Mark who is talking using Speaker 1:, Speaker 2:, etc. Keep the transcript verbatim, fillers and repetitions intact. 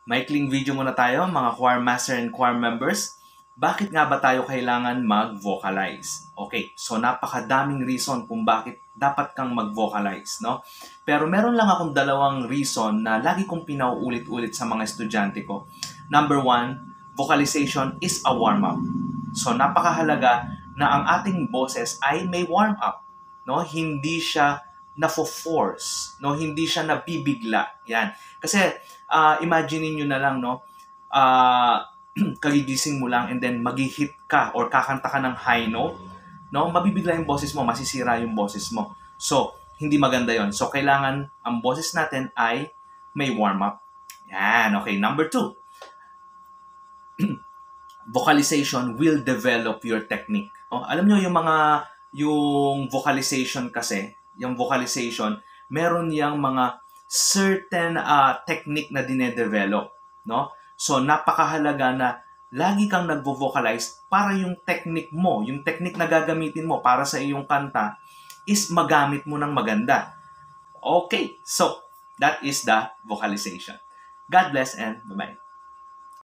Speaker 1: Maikling video muna tayo mga choir master and choir members. Bakit nga ba tayo kailangan mag-vocalize? Okay, so napakadaming reason kung bakit dapat kang mag-vocalize, no? Pero meron lang akong dalawang reason na lagi kong pinauulit-ulit sa mga estudyante ko. Number one, vocalization is a warm-up. So napakahalaga na ang ating boses ay may warm-up, no? Hindi siya na-force, no? Hindi siya nabibigla. Yan. Kasi uh, imagine niyo na lang, no? Uh, kagigising mo lang and then mag-hit ka or kakanta ka ng high note, no? Mabibigla yung boses mo, masisira yung boses mo. So, hindi maganda yon. So, kailangan ang boses natin ay may warm-up. Yan. Okay, number two. Vocalization will develop your technique. Oh, alam nyo yung mga, yung vocalization kasi, yung vocalization, meron yung mga certain uh, technique na dinedevelop, no? So, napakahalaga na lagi kang nagvo-vocalize para yung technique mo, yung technique na gagamitin mo para sa iyong kanta is magamit mo ng maganda. Okay, so that is the vocalization. God bless and bye-bye.